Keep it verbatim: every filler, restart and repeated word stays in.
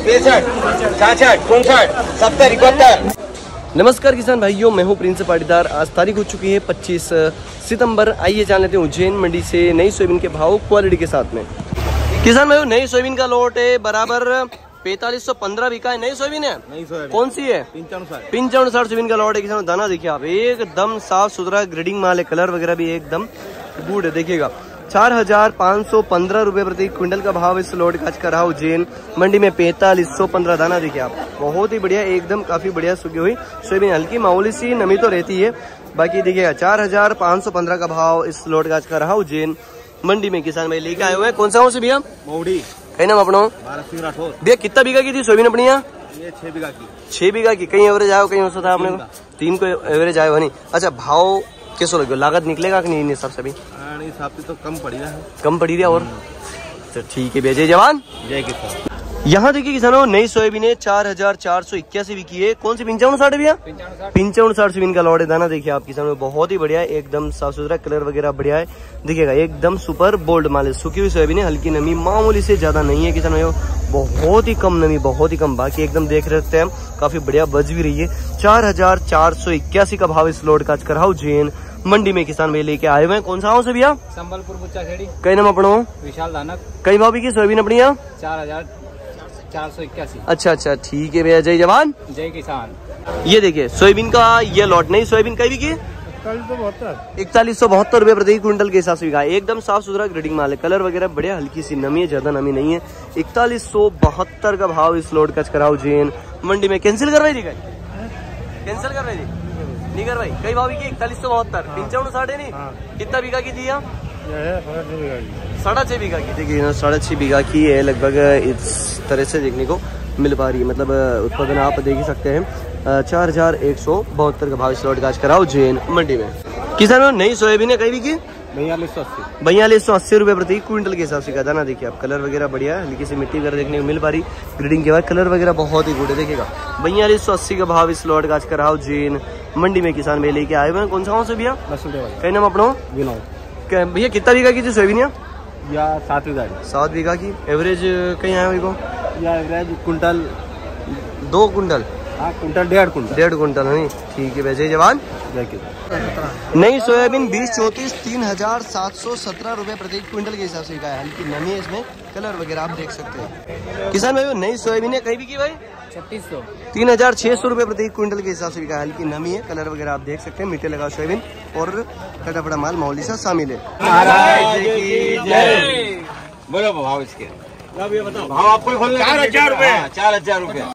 पैंसठ छाछठ उनसठ सत्तर इकहत्तर। नमस्कार किसान भाइयों, मैं हूं प्रिंस पाटीदार। आज तारीख हो चुकी है पच्चीस सितंबर। आइए जान लेते हैं उज्जैन मंडी से नई सोयाबीन के भाव क्वालिटी के साथ में। किसान भाइयों, नई सोयाबीन का लोट है बराबर पैंतालीस सौ पंद्रह बिका है। नई सोयाबीन है, नई सोयाबीन कौन सी है? पिंचावन साठ सोयाबीन का लोट है। किसान दाना देखिए आप, एकदम साफ सुथरा ग्रेडिंग माल है, कलर वगैरह भी एकदम गुड है। देखिएगा चार हजार पाँच सौ पंद्रह रुपए प्रति क्विंटल का भाव इस लोट का आज का रहा उज्जैन मंडी में। पैंतालीस सौ पंद्रह दाना देखिए आप, बहुत ही बढ़िया, एकदम काफी बढ़िया सूखी हुई सोयाबीन। हल्की मामूली सी नमी तो रहती है, बाकी देखिएगा चार हजार पाँच सौ पंद्रह का भाव इस लोट का आज का रहा उज्जैन मंडी में। किसान भाई लेके आए हुए हैं, कौन सा से भैया? मौड़ी। कहीं नाम अपना भैया? कितना बीघा की थी सोयाबीन अपनी यहाँ? ये छह बीघा की। छह बीघा की। कहीं एवरेज आयो, कहीं हो था आपने को तीन को एवरेज आयो नहीं। अच्छा, भाव कैसे लगे? लागत निकलेगा कि नहीं? हिसाब से भी हिसाब से तो कम पड़ी रहा है, कम पड़ी रहा। और तो ठीक है भैया, जय जवान जय किसान। यहाँ देखिए किसानों, नई सोयाबीन है चार हजार चार सौ इक्यासी बिकी है। कौन सी? पिंचावन साठ भैया? पिंचावन साठ सोयाबीन का लॉट है। दाना देखिए आप किसानों, बहुत ही बढ़िया है, एकदम साफ सुथरा, कलर वगैरह बढ़िया है। देखिएगा एकदम सुपर बोल्ड माल है। सूखी हुई सोयाबीन है, हल्की नमी मामूली से ज्यादा नहीं है किसानों, बहुत ही कम नमी, बहुत ही कम। बाकी एकदम देख रहे हैं हम, काफी बढ़िया बज भी रही है। चार हजार चार सौ इक्यासी का भाव इस लोट का आज कराओ उज्जैन मंडी में। किसान भाई लेके आए हुए हैं, कौन सा गाँव से भैया? संबलपुर बुच्चा खेड़ी। कई नाम अपना? विशाल दानक। कई भाव की सोयाबीन अपनी यहाँ? चार हजार चार सौ इक्यासी। अच्छा अच्छा, ठीक है भैया, जय जवान जय किसान। ये देखिए सोयाबीन का ये लॉट, नहीं सोयाबीन कई बिकी? इकतालीस सौ बहत्तर रुपए प्रति क्विंटल के हिसाब से बिका। एकदम साफ सुथरा ग्रेडिंग माल है, कलर वगैरह बढ़िया, हल्की सी नमी है, ज्यादा नमी नहीं है। इकतालीस सौ बहत्तर का भाव इस लोट का कराओ उज्जैन मंडी में। कैंसिल करवाई थी? कैंसिल करवाई थी? नहीं करवाई। कई भाव की? इकतालीस सौ बहत्तर। पिंचावन साठ है नहीं। कितना बीघा की थी? साढ़े छह बीघा की। देखिए साढ़े छह बीघा की है लगभग, इस तरह से देखने को मिल पा रही है। मतलब उत्पादन आप देख ही सकते हैं। चार हजार एक सौ बहत्तर का भाव इस लॉट का आज कराओ उज्जैन मंडी में। किसानों, नई सोयाबीन है कई बिकी? बयालीस सौ अस्सी। बयालीस सौ अस्सी रुपए प्रति क्विंटल के हिसाब से का दाना देखिए आप, कलर वगैरह बढ़िया है, हल्की सी मिट्टी वगैरह देखने को मिल पा रही। ग्रेडिंग के बाद कलर वगैरह बहुत ही गुड है। देखिएगा बयालीस सौ अस्सी का भाव इस लॉट का आज कराओ उज्जैन मंडी में। किसान भाई लेके आए हुए हैं, कौन सा गाँव से भैया? कई नाम अपना? भैया कितना बीघा की थी सोयाबीन? या सात बीघा सात बीघा की। एवरेज कहीं आया को? या एवरेज कुंटल दो कुंटल हाँ कुंटल डेढ़ कुंटल डेढ़ कुंटल नहीं। ठीक है वैसे जवान। नई सोयाबीन बीस चौतीस तीन हजार सात सौ सत्रह रुपए प्रति क्विंटल के हिसाब से बिका है। हल्की नमी है इसमें, कलर वगैरह आप देख सकते हैं। किसान भाई नई सोयाबीन है कहीं भी की भाई? छत्तीस सौ। तीन हजार छह सौ रुपए प्रति क्विंटल के हिसाब से बिका है। हल्की नमी है, कलर वगैरह आप देख सकते हैं। मीठे लगा सोयाबीन और कटा फटा माल मामूली सा शामिल है। बोलो भाव इसके, भाव आपको चार हजार रुपए चार हजार रुपए